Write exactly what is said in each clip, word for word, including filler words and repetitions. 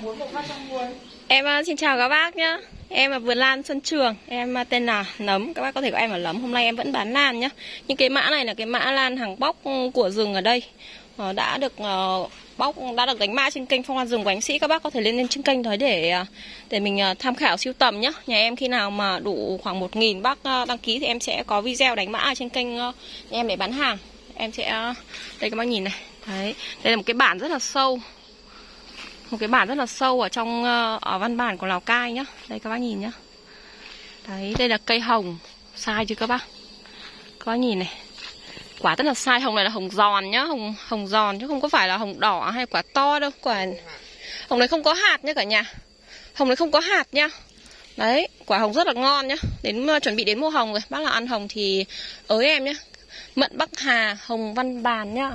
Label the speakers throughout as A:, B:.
A: muốn một phát trong nguồn.
B: Em uh, xin chào các bác nhá. Em là vườn lan Xuân Trường. Em uh, tên là Nấm. Các bác có thể gọi em là Nấm. Hôm nay em vẫn bán lan nhá. Nhưng cái mã này là cái mã lan hàng bóc của rừng ở đây. uh, Đã được uh, bóc đã được đánh mã trên kênh Phong Lan Rừng của anh Sĩ. Các bác có thể lên lên trên kênh đấy để uh, để mình uh, tham khảo sưu tầm nhá. Nhà em khi nào mà đủ khoảng một nghìn bác uh, đăng ký thì em sẽ có video đánh mã ở trên kênh uh, nhà em để bán hàng. Em sẽ uh, đây các bác nhìn này. Đấy, đây là một cái bản rất là sâu. Một cái bản rất là sâu ở trong ở văn bản của Lào Cai nhá. Đây các bác nhìn nhá. Đấy, đây là cây hồng. Sai chưa các bác? Các bác nhìn này. Quả rất là sai, hồng này là hồng giòn nhá, hồng hồng giòn chứ không có phải là hồng đỏ hay quả to đâu. Quả hồng này không có hạt nhá cả nhà. Hồng này không có hạt nhá. Đấy, quả hồng rất là ngon nhá. Đến chuẩn bị đến mùa hồng rồi, bác là ăn hồng thì ới em nhá. Mận Bắc Hà, hồng Văn Bàn nhá.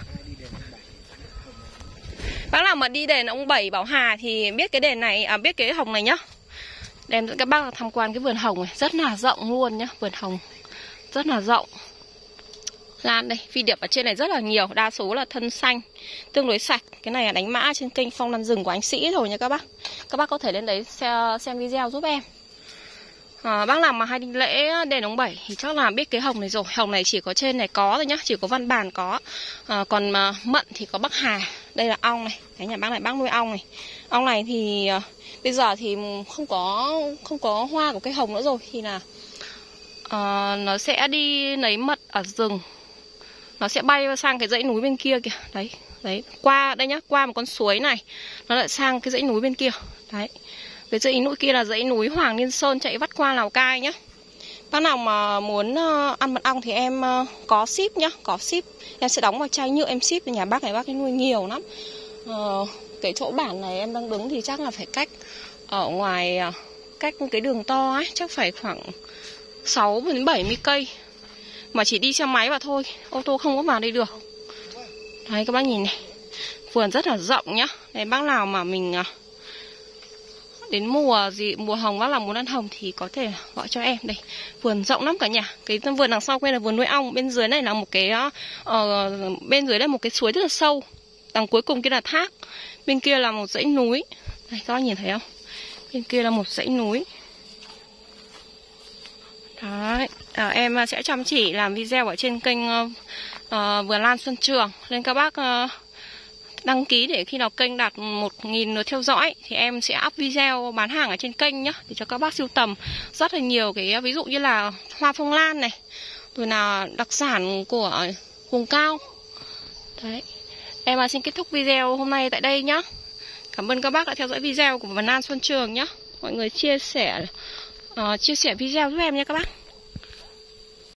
B: Bác nào mà đi đền ông Bảy Bảo Hà thì biết cái đền này, à, biết cái hồng này nhá. Đem dẫn các bác tham quan cái vườn hồng này, rất là rộng luôn nhá, vườn hồng rất là rộng. Lan đây, phi điệp ở trên này rất là nhiều, đa số là thân xanh, tương đối sạch. Cái này là đánh mã trên kênh Phong Lan Rừng của anh Sĩ rồi nha các bác. Các bác có thể lên đấy xem video giúp em. À, bác nào mà hay đi lễ đền ông Bảy thì chắc là biết cái hồng này rồi. Hồng này chỉ có trên này có thôi nhá, chỉ có văn bản có. À, còn mà mận thì có Bắc Hà. Đây là ong này, cái nhà bác này bác nuôi ong này. Ong này thì à, bây giờ thì không có không có hoa của cây hồng nữa rồi thì là à, nó sẽ đi lấy mật ở rừng. Nó sẽ bay sang cái dãy núi bên kia kìa. Đấy, đấy, qua đây nhá, qua một con suối này nó lại sang cái dãy núi bên kia. Đấy. Cái dãy núi kia là dãy núi Hoàng Liên Sơn chạy vắt qua Lào Cai nhá. Bác nào mà muốn uh, ăn mật ong thì em uh, có ship nhá, có ship. Em sẽ đóng vào chai nhựa em ship. Nhà bác này bác ấy nuôi nhiều lắm. uh, Cái chỗ bản này em đang đứng thì chắc là phải cách ở ngoài uh, cách cái đường to ấy, chắc phải khoảng sáu đến bảy mươi cây. Mà chỉ đi xe máy vào thôi, ô tô không có vào đây được. Đấy các bác nhìn này. Vườn rất là rộng nhá. Đấy, bác nào mà mình uh, đến mùa gì mùa hồng bác là muốn ăn hồng thì có thể gọi cho em. Đây, vườn rộng lắm cả nhà. Cái vườn đằng sau quên là vườn nuôi ong. Bên dưới này là một cái uh, bên dưới là một cái suối rất là sâu. Đằng cuối cùng kia là thác. Bên kia là một dãy núi. Đây các bác nhìn thấy không? Bên kia là một dãy núi. Đấy, à, em sẽ chăm chỉ làm video ở trên kênh uh, uh, Vườn Lan Xuân Trường. Nên các bác uh, đăng ký để khi nào kênh đạt một nghìn lượt theo dõi thì em sẽ up video bán hàng ở trên kênh nhá, để cho các bác sưu tầm rất là nhiều cái ví dụ như là hoa phong lan này, rồi là đặc sản của vùng cao. Đấy. Em xin kết thúc video hôm nay tại đây nhá. Cảm ơn các bác đã theo dõi video của Vườn Lan Xuân Trường nhá. Mọi người chia sẻ uh, chia sẻ video giúp em nha các bác.